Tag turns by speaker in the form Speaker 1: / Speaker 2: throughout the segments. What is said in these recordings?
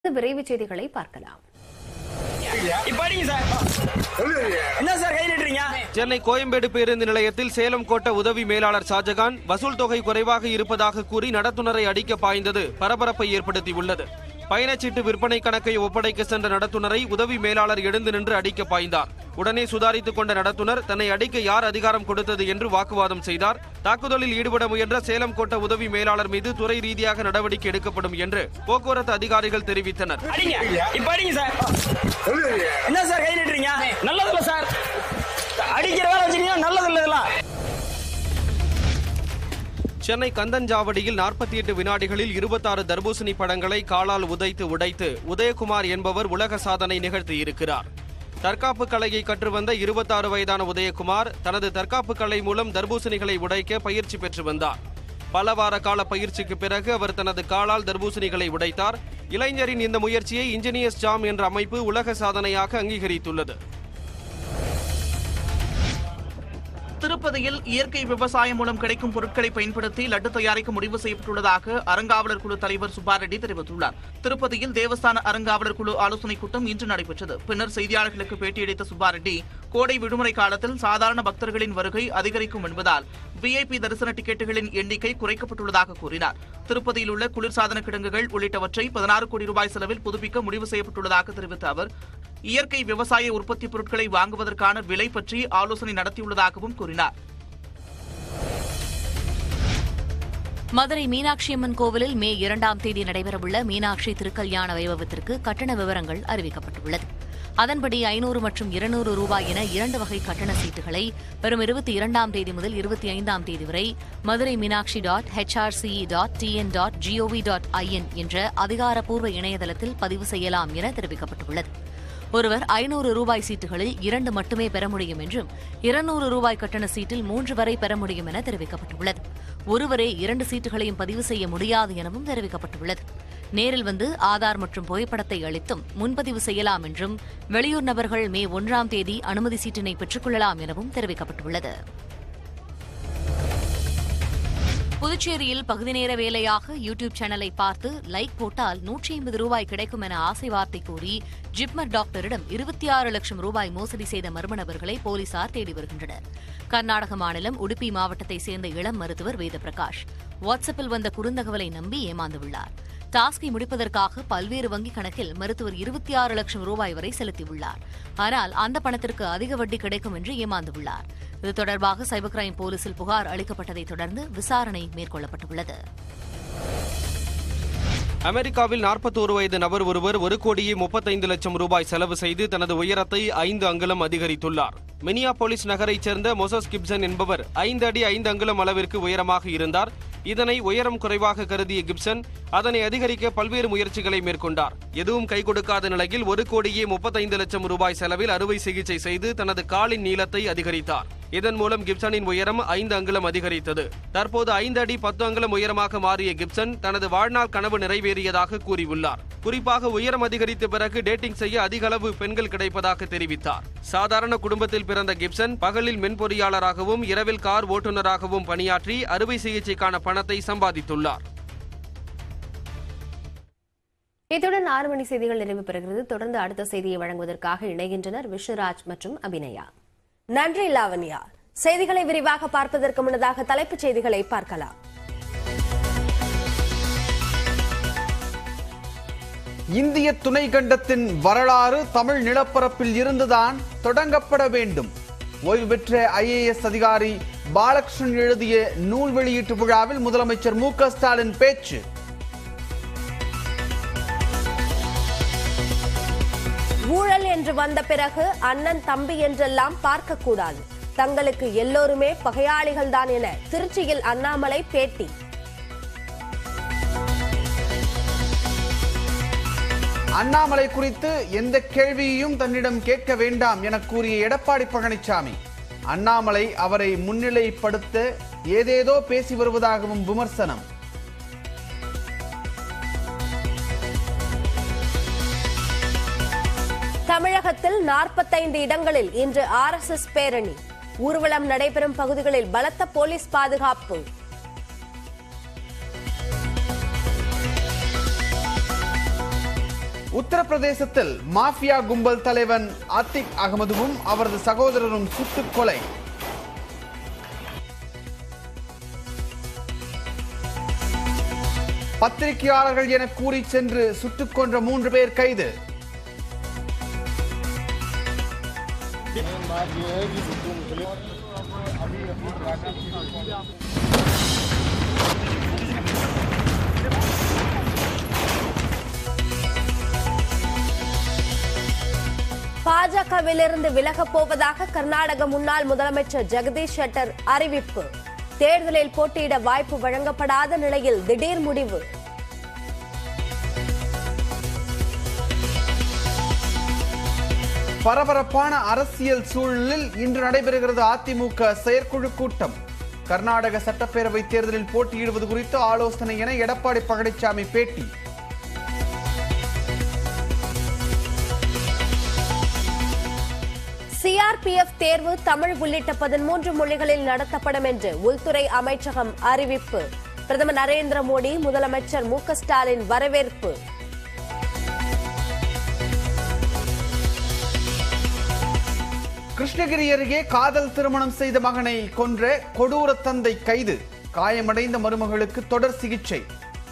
Speaker 1: விரைவு செய்திகளை பார்க்கலாம்.
Speaker 2: சென்னை கோயம்பேடு பேருந்து நிலையத்தில் சேலம் கோட்ட உதவி மேலாளர் ஷாஜகான் வசூல் தொகை குறைவாக இருப்பதாக கூறி நடத்துனரை அடிக்க பாய்ந்தது பரபரப்பை ஏற்படுத்தியுள்ளது. பயணச்சீட்டு விற்பனை கணக்கை ஒப்படைக்க சென்ற நடத்துனரை உதவி மேலாளர் எழுந்து நின்று அடிக்க பாய்ந்தார். உடனே சுதாரித்துக் கொண்ட நடத்துனர் தன்னை அடிக்க யார் அதிகாரம் கொடுத்தது என்று வாக்குவாதம் செய்தார். தாக்குதலில் ஈடுபட முயன்ற சேலம் கோட்ட உதவி மேலாளர் மீது துறை ரீதியாக நடவடிக்கை எடுக்கப்படும் என்று போக்குவரத்து அதிகாரிகள் தெரிவித்தனர். சென்னை கந்தன்சாவடியில் 48 வினாடிகளில் 26 தர்பூசணி பழங்களை காலால் உடைத்து உதயகுமார் என்பவர் உலக சாதனை நிகழ்த்தியிருக்கிறார். தற்காப்பு கலையை கற்றுவந்த 26 வயதான உதயகுமார் தனது தற்காப்பு கலை மூலம் தர்பூசணிகளை உடைக்க பயிற்சி பெற்று வந்தார். பல வார கால பயிற்சிக்கு பிறகு அவர் தனது காலால் தர்பூசணிகளை உடைத்தார். இளைஞரின் இந்த முயற்சியை இன்ஜினியர்ஸ் ஜாம் என்ற அமைப்பு உலக சாதனையாக அங்கீகரித்துள்ளது.
Speaker 3: திருப்பதியில் இயற்கை விவசாயம் மூலம் கிடைக்கும் பொருட்களை பயன்படுத்தி லட்டு தயாரிக்க முடிவு செய்யப்பட்டுள்ளதாக அறங்காவலர் குழு தலைவர் சுப்பாரெட்டி தெரிவித்துள்ளார். திருப்பதியில் தேவஸ்தான அறங்காவலர் குழு ஆலோசனைக் கூட்டம் இன்று நடைபெற்றது. பின்னர் செய்தியாளர்களுக்கு பேட்டியளித்த சுப்பாரெட்டி, கோடை விடுமுறை காலத்தில் சாதாரண பக்தர்களின் வருகை அதிகரிக்கும் என்பதால் VIP தரிசன டிக்கெட்டுகளின் எண்ணிக்கை குறைக்கப்பட்டுள்ளதாக கூறினார். திருப்பதியில் உள்ள குளிர்சாதன கிடங்குகள் உள்ளிட்டவற்றை 16 கோடி ரூபாய் செலவில் புதுப்பிக்க முடிவு செய்யப்பட்டுள்ளதாக தெரிவித்த அவர், இயற்கை விவசாய உற்பத்தி பொருட்களை வாங்குவதற்கான விலை பற்றி ஆலோசனை நடத்தியுள்ளதாகவும் கூறினார்.
Speaker 4: மதுரை மீனாட்சியம்மன் கோவிலில் மே 2ஆம் தேதி நடைபெறவுள்ள மீனாட்சி திருக்கல்யாண வைபவத்திற்கு கட்டண விவரங்கள் அறிவிக்கப்பட்டுள்ளது. அதன்படி 500 மற்றும் 200 ரூபாய் என 2 வகை கட்டண சீட்டுகளை வரும் 22ஆம் தேதி முதல் 25ஆம் தேதி வரை மதுரை மீனாட்சி .hrce.tn.gov.in என்ற அதிகாரப்பூர்வ இணையதளத்தில் பதிவு செய்யலாம் என தெரிவிக்கப்பட்டுள்ளது. ஒருவர் 500 ரூபாய் சீட்டுகளில் 2 மட்டுமே பெற முடியும் என்றும் 200 ரூபாய் கட்டண சீட்டில் 3 வரை பெற முடியும் என தெரிவிக்கப்பட்டுள்ளது. ஒருவரே 2 சீட்டுகளையும் பதிவு செய்ய முடியாது எனவும் தெரிவிக்கப்பட்டுள்ளது. நேரில் வந்து ஆதார் மற்றும் புகைப்படத்தை அளித்தும் முன்பதிவு செய்யலாம் என்றும் வெளியூர் நபர்கள் மே 1ஆம் தேதி அனுமதி சீட்டினை பெற்றுக் கொள்ளலாம் எனவும் தெரிவிக்கப்பட்டுள்ளது. புதுச்சேரியில் பகுதி நேர வேலையாக யூடியூப் சேனலை பார்த்து லைக் போட்டால் 150 ரூபாய் கிடைக்கும் என ஆசை வார்த்தை கூறி ஜிப்மர் டாக்டரிடம் 26 லட்சம் ரூபாய் மோசடி செய்த மர்ம நபர்களை போலீசார் தேடி வருகின்றனர். கர்நாடக மாநிலம் உடுப்பி மாவட்டத்தைச் சேர்ந்த இளம் மருத்துவர் வேதபிரகாஷ் வாட்ஸ்அப்பில் வந்த குறுந்தகவலை நம்பி ஏமாந்துள்ளார். டாஸ்கை முடிப்பதற்காக பல்வேறு வங்கிக் கணக்கில் மருத்துவர் 26 லட்சம் ரூபாய் வரை செலுத்தியுள்ளார். ஆனால் அந்த பணத்திற்கு அதிக வட்டி கிடைக்கும் என்று ஏமாந்துள்ளார். இது தொடர்பாக சைபர் கிரைம் போலீசில் புகார் அளிக்கப்பட்டதைத் தொடர்ந்து விசாரணை மேற்கொள்ளப்பட்டுள்ளது.
Speaker 2: அமெரிக்காவில் 41 வயது நபர் ஒருவர் 1,35 லட்சம் ரூபாய் செலவு செய்து தனது உயரத்தை 5 அங்குலம் அதிகரித்துள்ளார். மினியாபோலிஸ் நகரைச் சேர்ந்த மொசஸ் கிப்சன் என்பவர் 5 அடி 5 அங்குலம் அளவிற்கு உயரமாக இருந்தார். இதனை உயரம் குறைவாக கருதிய கிப்சன் அதனை அதிகரிக்க பல்வேறு முயற்சிகளை மேற்கொண்டார். எதுவும் கை கொடுக்காத நிலையில் 1,35 லட்சம் ரூபாய் செலவில் அறுவை சிகிச்சை செய்து தனது காலின் நீளத்தை அதிகரித்தார். இதன் மூலம் கிப்சனின் உயரம் 5 அங்குலம் அதிகரித்தது. தற்போது 5 அடி 10 அங்குலம் உயரமாக மாறிய கிப்சன் தனது வாழ்நாள் கனவு நிறைவேறியதாக கூறியுள்ளார். குறிப்பாக உயரம் அதிகரித்த பிறகு டேட்டிங் செய்ய அதிக அளவு பெண்கள் கிடைப்பதாக தெரிவித்தார். சாதாரண குடும்பத்தில் பிறந்த கிப்சன் பகலில் மென்பொறியாளராகவும் இரவில் கார் ஓட்டுநராகவும் பணியாற்றி அறுவை சிகிச்சைக்கான பணத்தை சம்பாதித்துள்ளார்.
Speaker 1: இத்துடன் 6 மணி செய்திகள் நிறைவு பெறுகிறது. தொடர்ந்து அடுத்த செய்தியை வழங்குவதற்காக இணைகின்றனர் விஸ்வராஜ் மற்றும் அபிநயா.
Speaker 5: நன்றி லாவண்யா. செய்திகளை விரிவாக பார்ப்பதற்கு முன்னதாக தலைப்புச் செய்திகளை பார்க்கலாம்.
Speaker 6: இந்திய துணை கண்டத்தின் வரலாறு தமிழ் நிலப்பரப்பில் இருந்துதான் தொடங்கப்பட வேண்டும். ஓய்வு பெற்ற IAS அதிகாரி பாலகிருஷ்ணன் எழுதிய நூல் வெளியீட்டு விழாவில் முதலமைச்சர் மு.க. ஸ்டாலின் பேச்சு.
Speaker 5: ஊழல் என்று வந்த பிறகு அண்ணன் தம்பி என்றெல்லாம் பார்க்கக்கூடாது. தங்களுக்கு எல்லோருமே பகையாளிகள் தான் என திருச்சியில் அண்ணாமலை பேட்டி.
Speaker 6: அண்ணாமலை குறித்து எந்த கேள்வியையும் தன்னிடம் கேட்க வேண்டாம் என கூறிய எடப்பாடி பழனிசாமி, அண்ணாமலை அவரை முன்னிலைப்படுத்த ஏதேதோ பேசி வருவதாகவும் விமர்சனம்.
Speaker 5: தமிழகத்தில் 45 இடங்களில் இன்று RSS பேரணி. ஊர்வலம் நடைபெறும் பகுதிகளில் பலத்த போலீஸ் பாதுகாப்பு.
Speaker 6: உத்தரப்பிரதேசத்தில் மாஃபியா கும்பல் தலைவன் அத்திக் அகமதுவும் அவரது சகோதரரும் சுட்டுக் கொலை. பத்திரிகையாளர்கள் என கூறி சென்று சுட்டுக் கொன்ற 3 பேர் கைது.
Speaker 5: பாஜகவிலிருந்து விலகப் போவதாக கர்நாடக முன்னாள் முதலமைச்சர் ஜெகதீஷ் ஷெட்டர் அறிவிப்பு. தேர்தலில் போட்டியிட வாய்ப்பு வழங்கப்படாத நிலையில் திடீர் முடிவு.
Speaker 6: பரபரப்பான அரசியல் சூழலில் இன்று நடைபெறுகிறது அதிமுக செயற்குழு கூட்டம். கர்நாடக சட்டப்பேரவை தேர்தலில் போட்டியிடுவது குறித்து ஆலோசனை என எடப்பாடி பழனிசாமி பேட்டி.
Speaker 5: சிஆர்பிஎஃப் தேர்வு தமிழ் உள்ளிட்ட 13 மொழிகளில் நடத்தப்படும் என்று உள்துறை அமைச்சகம் அறிவிப்பு. பிரதமர் நரேந்திர மோடி, முதலமைச்சர் மு.க. ஸ்டாலின் வரவேற்பு.
Speaker 6: கிருஷ்ணகிரி அருகே காதல் திருமணம் செய்த மகனை கொன்ற கொடூர தந்தை கைது. காயமடைந்த மருமகளுக்கு தொடர் சிகிச்சை.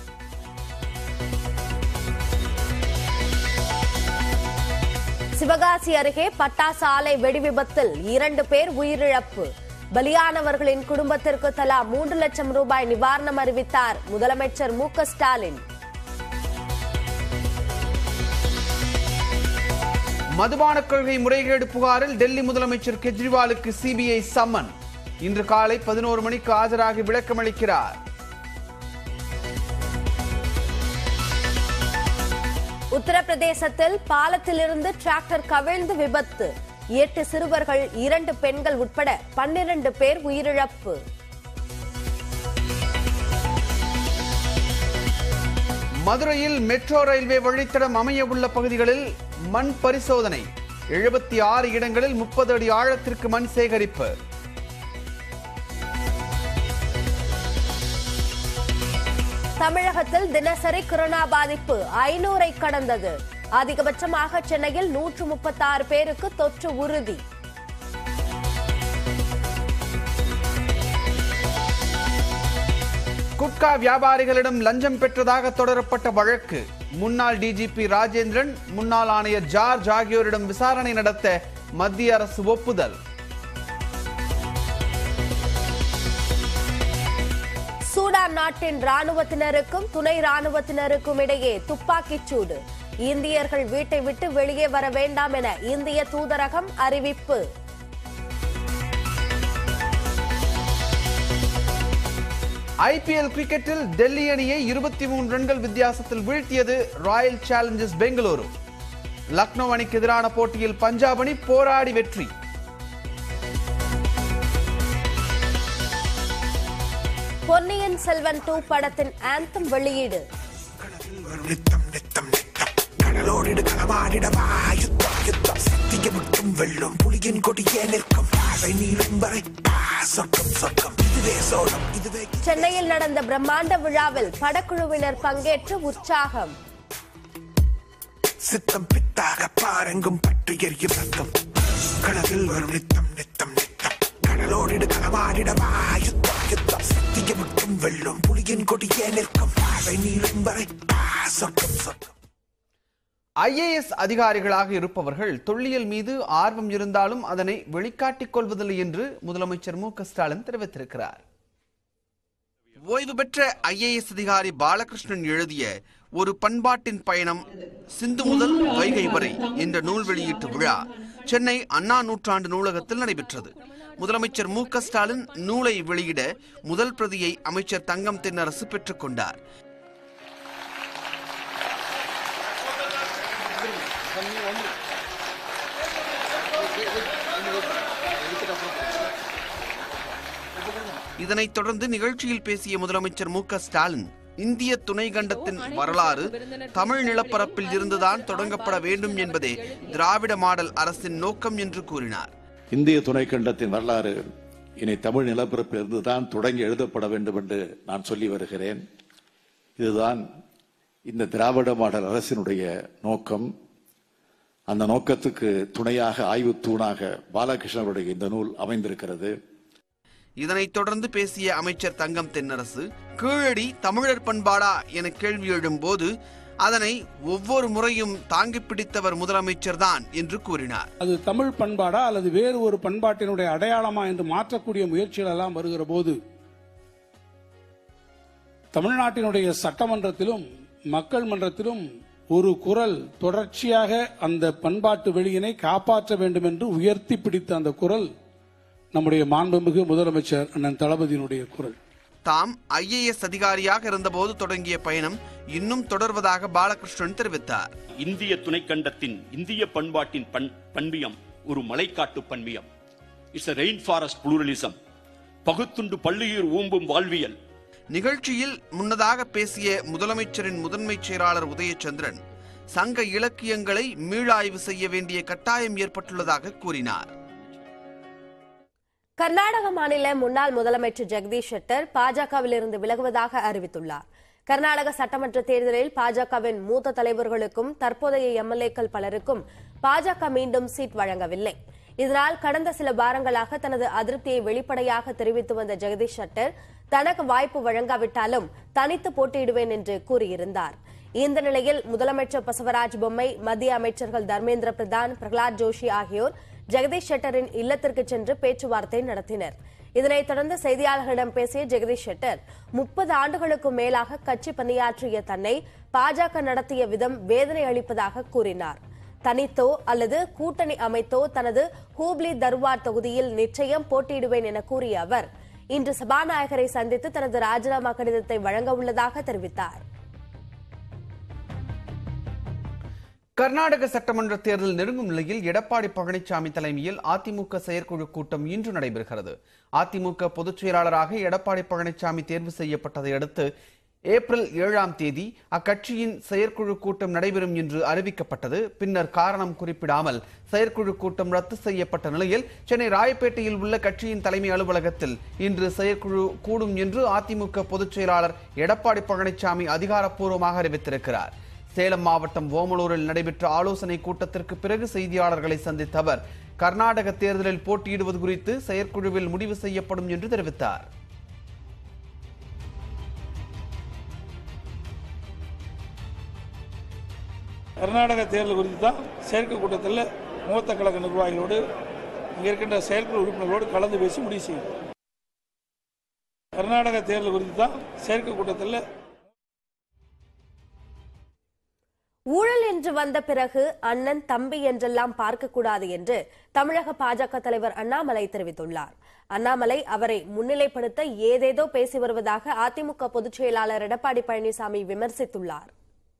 Speaker 5: சிவகாசி அருகே பட்டாசு ஆலை வெடிவிபத்தில் 2 பேர் உயிரிழப்பு. பலியானவர்களின் குடும்பத்திற்கு தலா 3 லட்சம் ரூபாய் நிவாரணம் அறிவித்தார் முதலமைச்சர் மு.க. ஸ்டாலின்.
Speaker 6: மதுபான கொள்கை முறைகேடு புகாரில் டெல்லி முதலமைச்சர் கெஜ்ரிவாலுக்கு சிபிஐ சம்மன். இன்று காலை 11 மணிக்கு ஆஜராகி விளக்கமளிக்கிறார்.
Speaker 5: உத்தரப்பிரதேசத்தில் பாலத்திலிருந்து டிராக்டர் கவிழ்ந்து விபத்து. 8 சிறுவர்கள் 2 பெண்கள் உட்பட 12 பேர் உயிரிழப்பு.
Speaker 6: மதுரையில் மெட்ரோ ரயில்வே வழித்தடம் அமைய உள்ள பகுதிகளில் மண் பரிசோதனை. 76 இடங்களில் 30 அடி ஆழத்திற்கு மண் சேகரிப்பு.
Speaker 5: தமிழகத்தில் தினசரி கொரோனா பாதிப்பு 500-ஐ கடந்தது. அதிகபட்சமாக சென்னையில் 136 பேருக்கு தொற்று உறுதி.
Speaker 6: குட்கா வியாபாரிகளிடம் லஞ்சம் பெற்றதாக தொடரப்பட்ட வழக்கு. முன்னாள் டிஜிபி ராஜேந்திரன், முன்னாள் ஆணையர் ஜார்ஜ் ஆகியோரிடம் விசாரணை நடத்த மத்திய அரசு ஒப்புதல்.
Speaker 5: சூடான் நாட்டின் ராணுவத்தினருக்கும் துணை ராணுவத்தினருக்கும் இடையே துப்பாக்கிச் சூடு. இந்தியர்கள் வீட்டை விட்டு வெளியே வர வேண்டாம் என இந்திய தூதரகம் அறிவிப்பு.
Speaker 6: ஐபிஎல் கிரிக்கெட்டில் டெல்லி அணியை 23 ரன்கள் வித்தியாசத்தில் வீழ்த்தியது ராயல் சேலஞ்சர்ஸ் பெங்களூரு. லக்னோ அணிக்கு எதிரான போட்டியில் பஞ்சாப் அணி போராடி வெற்றி.
Speaker 5: பொன்னியின் செல்வன் 2 படத்தின் ஆந்தம் வெளியீடு. சென்னையில் நடந்த பிரம்மாண்ட விழாவில் படக்குழுவினர் பங்கேற்று உற்சாகம்.
Speaker 7: சித்தம் பித்தாக பாரெங்கும் பற்றி எரியும் ரத்தம். கடலில் வரும் நித்தம் நித்தம் நித்தம். கடலோடு களவாடிடவா யுத்தம் யுத்தம். சத்திய மட்டும் வெல்லும் புலியின் கொடியே நிற்கும். பாவை நீளும் வரை சொர்க்கம் சொர்க்கம்.
Speaker 6: ஐஏஎஸ் அதிகாரிகளாக இருப்பவர்கள் தொல்லியல் மீது ஆர்வம் இருந்தாலும் அதனை வெளிக்காட்டிக் கொள்வதில்லை என்று முதலமைச்சர் மு.க. ஸ்டாலின் தெரிவித்திருக்கிறார். ஓய்வு பெற்ற ஐஏஎஸ் அதிகாரி பாலகிருஷ்ணன் எழுதிய ஒரு பண்பாட்டின் பயணம் சிந்து முதல் வைகை வரை என்ற நூல் வெளியீட்டு விழா சென்னை அண்ணா நூற்றாண்டு நூலகத்தில் நடைபெற்றது. முதலமைச்சர் மு.க. ஸ்டாலின் நூலை வெளியிட முதல் பிரதியை அமைச்சர் தங்கம் தென்னரசு பெற்றுக் கொண்டார். இதனைத் தொடர்ந்து நிகழ்ச்சியில் பேசிய முதலமைச்சர் மு.க. ஸ்டாலின், இந்திய துணை கண்டத்தின் வரலாறு தமிழ் நிலப்பரப்பில் இருந்துதான் தொடங்கப்பட வேண்டும் என்பதே திராவிட மாடல் அரசின் நோக்கம் என்று கூறினார்.
Speaker 8: இந்திய துணை கண்டத்தின் வரலாறு இனி தமிழ் நிலப்பரப்பில் இருந்துதான் தொடங்கி எழுதப்பட வேண்டும் என்று நான் சொல்லி வருகிறேன். இதுதான் இந்த திராவிட மாடல் அரசினுடைய நோக்கம், அந்த நோக்கத்துக்கு துணையாக ஆய்வு தூணாக பாலகிருஷ்ணனுடைய இந்த நூல் அமைந்திருக்கிறது.
Speaker 3: இதனைத் தொடர்ந்து பேசிய அமைச்சர் தங்கம் தென்னரசு, கீழடி தமிழர் பண்பாடா என கேள்வி எழும்போது அதனை ஒவ்வொரு முறையும் தாங்கி பிடித்தவர் முதலமைச்சர் தான் என்று கூறினார்.
Speaker 9: அது தமிழ் பண்பாடா அல்லது வேறு ஒரு பண்பாட்டினுடைய அடையாளமா என்று மாற்றக்கூடிய முயற்சிகள் எல்லாம் வருகிற போது தமிழ்நாட்டினுடைய சட்டமன்றத்திலும் மக்கள் மன்றத்திலும் ஒரு குரல் தொடர்ச்சியாக அந்த பண்பாட்டு வெளியினை காப்பாற்ற வேண்டும் என்று உயர்த்தி பிடித்த அந்த குரல் நம்முடைய மாண்புமிகு முதலமைச்சர் அண்ணன் தளபதியினுடைய குரல்.
Speaker 3: தாம் IAS அதிகாரியாக இருந்தபோது தொடங்கிய பயணம் இன்னும் தொடர்வதாக பாலகிருஷ்ணன் தெரிவித்தார்.
Speaker 10: இந்திய துணைக்கண்டத்தின் இந்திய பண்பாட்டின் பண்பியம் ஒரு மலைக்காட்டு பண்பியம். It's a rainforest pluralism. பகுத்துண்டு பள்ளியூர் ஊம்பும் வாழ்வியல்.
Speaker 3: நிகழ்ச்சியில் முன்னதாக பேசிய முதலமைச்சரின் முதன்மை செயலாளர் உதயச்சந்திரன் சங்க இலக்கியங்களை மீளாய்வு செய்ய வேண்டிய கட்டாயம் ஏற்பட்டுள்ளதாக கூறினார்.
Speaker 5: கர்நாடக மாநில முன்னாள் முதலமைச்சர் ஜெகதீஷ் ஷெட்டர் பாஜகவிலிருந்து விலகுவதாக அறிவித்துள்ளார். கர்நாடக சட்டமன்ற தேர்தலில் பாஜகவின் மூத்த தலைவர்களுக்கும் தற்போதைய எம்எல்ஏக்கள் பலருக்கும் பாஜக மீண்டும் சீட் வழங்கவில்லை. இதனால் கடந்த சில வாரங்களாக தனது அதிருப்தியை வெளிப்படையாக தெரிவித்து வந்த ஜெகதீஷ் ஷெட்டர் தனக்கு வாய்ப்பு வழங்காவிட்டாலும் தனித்து போட்டியிடுவேன் என்று கூறியிருந்தார். இந்த நிலையில் முதலமைச்சர் பசவராஜ் பொம்மை, மத்திய அமைச்சர்கள் தர்மேந்திர பிரதான், பிரகலாத் ஜோஷி ஆகியோர் ஜெகதீஷ் ஷெட்டரின் இல்லத்திற்கு சென்று பேச்சுவார்த்தை நடத்தினர். இதனைத் தொடர்ந்து செய்தியாளர்களிடம் பேசிய ஜெகதீஷ் ஷெட்டர் 30 ஆண்டுகளுக்கு மேலாக கட்சி பணியாற்றிய தன்னை பாஜக நடத்திய விதம் வேதனை அளிப்பதாக கூறினார். தனித்தோ அல்லது கூட்டணி அமைத்தோ தனது ஹூப்ளி தர்வார் தொகுதியில் நிச்சயம் போட்டியிடுவேன் என கூறிய அவர் இன்று சபாநாயகரை சந்தித்து தனது ராஜினாமா கடிதத்தை வழங்க உள்ளதாக தெரிவித்தார்.
Speaker 6: கர்நாடக சட்டமன்ற தேர்தல் நெருங்கும் நிலையில் எடப்பாடி பழனிசாமி தலைமையில் அதிமுக செயற்குழு கூட்டம் இன்று நடைபெறுகிறது. அதிமுக பொதுச் செயலாளராக எடப்பாடி பழனிசாமி தேர்வு செய்யப்பட்டதை அடுத்து ஏப்ரல் 7ஆம் தேதி அக்கட்சியின் செயற்குழு கூட்டம் நடைபெறும் என்று அறிவிக்கப்பட்டது. பின்னர் காரணம் குறிப்பிடாமல் செயற்குழு கூட்டம் ரத்து செய்யப்பட்ட நிலையில் சென்னை ராயப்பேட்டையில் உள்ள கட்சியின் தலைமை அலுவலகத்தில் இன்று செயற்குழு கூடும் என்று அதிமுக பொதுச் செயலாளர் எடப்பாடி பழனிசாமி அதிகாரப்பூர்வமாக அறிவித்திருக்கிறார். சேலம் மாவட்டம் ஓமலூரில் நடைபெற்ற ஆலோசனை கூட்டத்திற்கு பிறகு செய்தியாளர்களை சந்தித்த அவர் கர்நாடக தேர்தலில் போட்டியிடுவது குறித்து செயற்குழுவில் முடிவு செய்யப்படும் என்று தெரிவித்தார்.
Speaker 9: கர்நாடக தேர்தல் குறித்து தான் செயற்குழு கூட்டத்தில் மூத்த கழக நிர்வாகிகளோடு இங்கே இருக்கின்ற செயற்குழு உறுப்பினர்களோடு கலந்து பேசி முடிவு செய்யும். கர்நாடக தேர்தல் குறித்து தான் செயற்குழு கூட்டத்தில்
Speaker 5: ஊழல் என்று வந்த பிறகு அண்ணன் தம்பி என்றெல்லாம் பார்க்கக்கூடாது என்று தமிழக பாஜக தலைவர் அண்ணாமலை தெரிவித்துள்ளார். அண்ணாமலை அவரை முன்னிலைப்படுத்த ஏதேதோ பேசி வருவதாக அதிமுக பொதுச் செயலாளர் எடப்பாடி பழனிசாமி விமர்சித்துள்ளார்.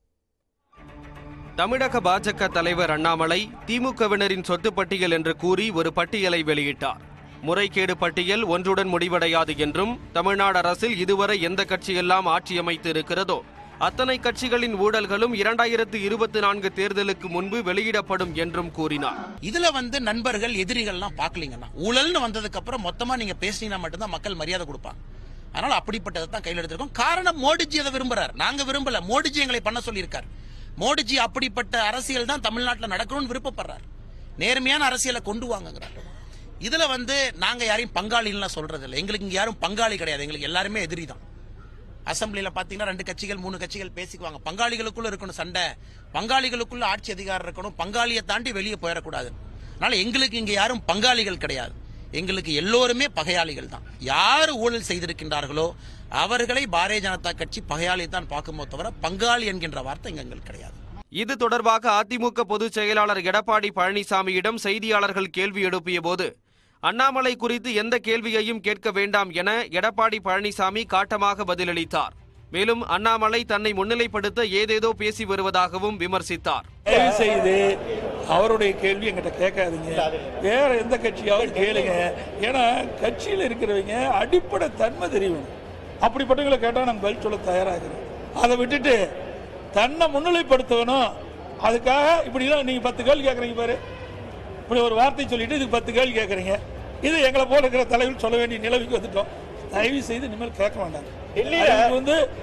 Speaker 2: தமிழக பாஜக தலைவர் அண்ணாமலை திமுகவினரின் சொத்து பட்டியல் என்று கூறி ஒரு பட்டியலை வெளியிட்டார். முறைகேடு பட்டியல் ஒன்றுடன் முடிவடையாது என்றும் தமிழ்நாடு அரசில் இதுவரை எந்த கட்சியெல்லாம் ஆட்சி அமைத்து இருக்கிறதோ அத்தனை கட்சிகளின் ஊழல்களும் 2024 தேர்தலுக்கு முன்பு வெளியிடப்படும் என்றும் கூறினார்.
Speaker 11: இதுல நண்பர்கள் எதிரிகள்லாம் பாக்கலீங்கன்னா ஊழல்னு வந்ததுக்கு அப்புறம் மொத்தமா நீங்க பேசினா மட்டும்தான் மக்கள் மரியாதை கொடுப்பாங்க. அதனால அப்படிப்பட்டதை தான் கையில் எடுத்திருக்கோம். காரணம் மோடிஜி அதை விரும்புறாரு, நாங்க விரும்பல. மோடிஜி எங்களை பண்ண சொல்லியிருக்காரு. மோடிஜி அப்படிப்பட்ட அரசியல் தான் தமிழ்நாட்டில் நடக்கணும்னு விருப்பப்படுறாரு. நேர்மையான அரசியலை கொண்டு வாங்குறாரு. இதுல நாங்க யாரையும் பங்காளிலாம் சொல்றது இல்லை. எங்களுக்கு இங்க யாரும் பங்காளி கிடையாது. எங்களுக்கு எல்லாருமே எதிரி தான். அசம்பிளில பாத்தீங்கன்னா 2 கட்சிகள் 3 கட்சிகள் பேசிக்குவாங்க. பங்காளிகளுக்குள்ள இருக்கணும் சண்டை, பங்காளிகளுக்குள்ள ஆட்சி அதிகாரம் இருக்கணும், பங்காளியை தாண்டி வெளியே போயிடக்கூடாது. அதனால எங்களுக்கு இங்க யாரும் பங்காளிகள் கிடையாது. எங்களுக்கு எல்லோருமே பகையாளிகள் தான். யார் ஊழல் செய்திருக்கின்றார்களோ அவர்களை பாரதிய ஜனதா கட்சி பகையாளி தான் பார்க்குமோ தவிர பங்காளி என்கின்ற வார்த்தை எங்களுக்கு கிடையாது.
Speaker 2: இது தொடர்பாக அதிமுக பொதுச் செயலாளர் எடப்பாடி பழனிசாமியிடம் செய்தியாளர்கள் கேள்வி எழுப்பிய போது அண்ணாமலை குறித்து எந்த கேள்வியையும் கேட்க வேண்டாம் என எடப்பாடி பழனிசாமி காட்டமாக பதிலளித்தார். மேலும் அண்ணாமலை தன்னை முன்னிலைப்படுத்த ஏதேதோ பேசி வருவதாகவும் விமர்சித்தார்.
Speaker 9: தயவு செய்து அவருடைய கேள்வி எங்கிட்ட கேட்காதீங்க, வேற எந்த கட்சியாவது கேளுங்க. ஏன்னா கட்சியில் இருக்கிறவங்க அடிப்படை தன்மை தெரியும். அப்படிப்பட்டவங்களை கேட்டா நாங்கள் பதில் சொல்ல தயாராகிறோம். அதை விட்டுட்டு தன்னை முன்னிலைப்படுத்தணும், அதுக்காக இப்படிலாம் நீங்க 10 கேள்வி கேட்கறீங்க பாரு. இப்படி ஒரு வார்த்தை சொல்லிட்டு இதுக்கு 10 கேள்வி கேட்கறீங்க. இது எங்களை போல இருக்கிற தலைவர் சொல்ல வேண்டிய நிலவுக்கு வந்துட்டோம். தயவு செய்து இனிமேல் கேட்க வேண்டாம்.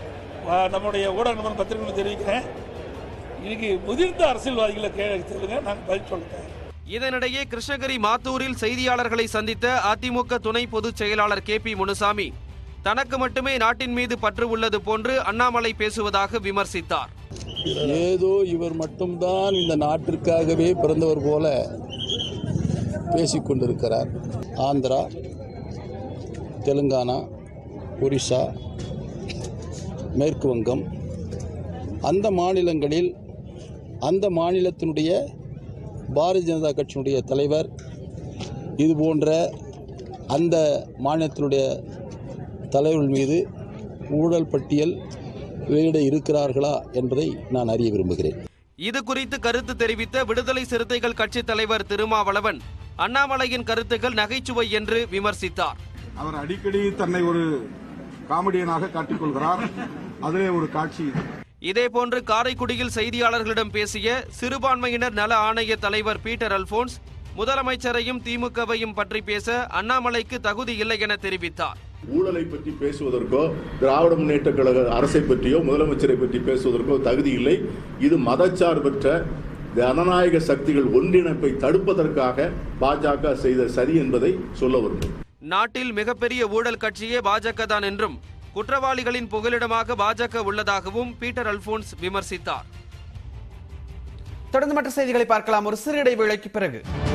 Speaker 9: நம்முடைய ஊடக நண்பர் பத்திரிகைகள் தெரிவிக்கிறேன். இன்னைக்கு முதிர்ந்த அரசியல்வாதிகளை கேளுங்க, நான் பதில் சொல்லிட்டேன்.
Speaker 2: இதனிடையே கிருஷ்ணகிரி மாத்தூரில் செய்தியாளர்களை சந்தித்த அதிமுக துணை பொதுச் செயலாளர் KP முனுசாமி தனக்கு மட்டுமே நாட்டின் மீது பற்று உள்ளது போன்று அண்ணாமலை பேசுவதாக விமர்சித்தார்.
Speaker 12: ஏதோ இவர் மட்டும்தான் இந்த நாட்டிற்காகவே பிறந்தவர் போல பேசிக் கொண்டிருக்கிறார். ஆந்திரா, தெலுங்கானா, ஒரிசா, மேற்கு வங்கம், அந்த மாநிலங்களில் அந்த மாநிலத்தினுடைய பாரதிய ஜனதா கட்சியினுடைய தலைவர் இது போன்ற அந்த மாநிலத்தினுடைய தலைவர்கள் மீது ஊழல் பட்டியல் வெளியிட இருக்கிறார்களா என்பதை நான் அறிய விரும்புகிறேன்.
Speaker 2: இது குறித்து கருத்து தெரிவித்த விடுதலை சிறுத்தைகள் கட்சி தலைவர் திருமாவளவன் அண்ணாமலையின் கருத்துக்கள் நகைச்சுவை என்று விமர்சித்தார்.
Speaker 13: அவர் அடிக்கடி தன்னை ஒரு காமெடியனாக காட்டிக்கொள்கிறார். அதிலே ஒரு காட்சி.
Speaker 2: இதேபோன்று காரைக்குடியில் செய்தியாளர்களிடம் பேசிய சிறுபான்மையினர் நல ஆணைய தலைவர் பீட்டர் அல்போன்ஸ் முதலமைச்சரையும் திமுகவையும் பற்றி பேச அண்ணாமலைக்கு தகுதி இல்லை என தெரிவித்தார்.
Speaker 14: ஊழலை பற்றி பேசுவதற்கோ திராவிட முன்னேற்ற கழக அரசை பற்றியோ முதலமைச்சரை பற்றி பேசுவதற்கோ தகுதி இல்லை. இது மதச்சார்பற்ற ஜனநாயக சக்திகள் ஒன்றிணைப்பை தடுப்பதற்காக பாஜக செய்த சரி என்பதை சொல்ல வேண்டும்.
Speaker 2: நாட்டில் மிகப்பெரிய ஊழல் கட்சியே பாஜக தான் என்றும் குற்றவாளிகளின் புகலிடமாக பாஜக உள்ளதாகவும் பீட்டர் அல்போன்ஸ் விமர்சித்தார்.
Speaker 6: தொடர்ந்து மற்ற செய்திகளை பார்க்கலாம் ஒரு சிறு இடைவேளைக்கு பிறகு.